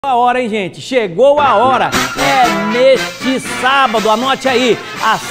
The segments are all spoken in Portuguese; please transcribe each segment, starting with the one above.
A hora, hein, gente? Chegou a hora. É neste sábado, anote aí, às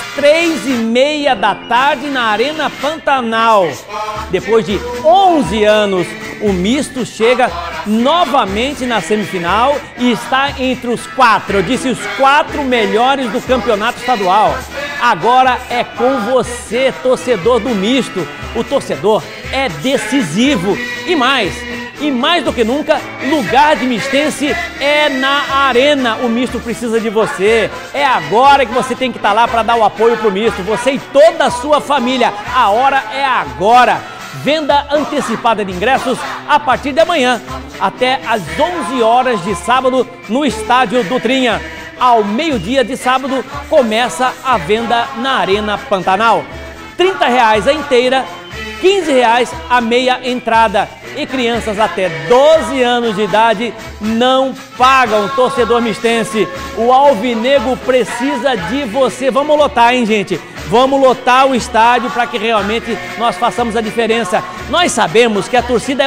3h30 da tarde na Arena Pantanal. Depois de 11 anos, o misto chega novamente na semifinal e está entre os 4, eu disse os 4 melhores do campeonato estadual. Agora é com você, torcedor do misto. O torcedor é decisivo e mais do que nunca, lugar de mistense é na arena. O misto precisa de você. É agora que você tem que estar lá para dar o apoio pro misto. Você e toda a sua família. A hora é agora. Venda antecipada de ingressos a partir de amanhã, até às 11 horas de sábado no estádio do Trinha. Ao meio-dia de sábado começa a venda na Arena Pantanal. R$30 a inteira, R$15 a meia entrada. E crianças até 12 anos de idade não pagam. Torcedor mistense, o Alvinegro precisa de você. Vamos lotar, hein, gente? Vamos lotar o estádio para que realmente nós façamos a diferença. Nós sabemos que a torcida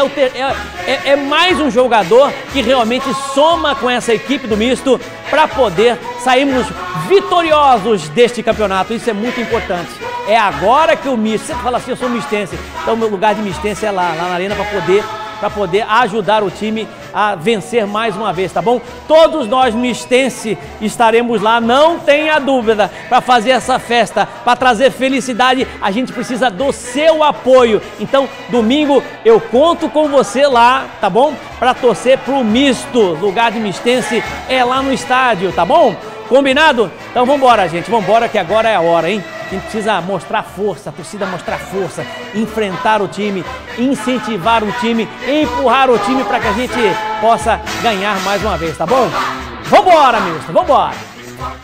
é mais um jogador que realmente soma com essa equipe do misto para poder sairmos vitoriosos deste campeonato. Isso é muito importante. É agora que o misto, você fala assim, eu sou mistense, então o meu lugar de mistense é lá na arena para poder ajudar o time a vencer mais uma vez, tá bom? Todos nós mistense estaremos lá, não tenha dúvida, para fazer essa festa, para trazer felicidade. A gente precisa do seu apoio. Então, domingo eu conto com você lá, tá bom? Para torcer pro misto. Lugar de mistense é lá no estádio, tá bom? Combinado? Então vambora, gente, vambora que agora é a hora, hein? A gente precisa mostrar força, a torcida mostrar força, enfrentar o time, incentivar o time, empurrar o time para que a gente possa ganhar mais uma vez, tá bom? Vambora, misto, vambora!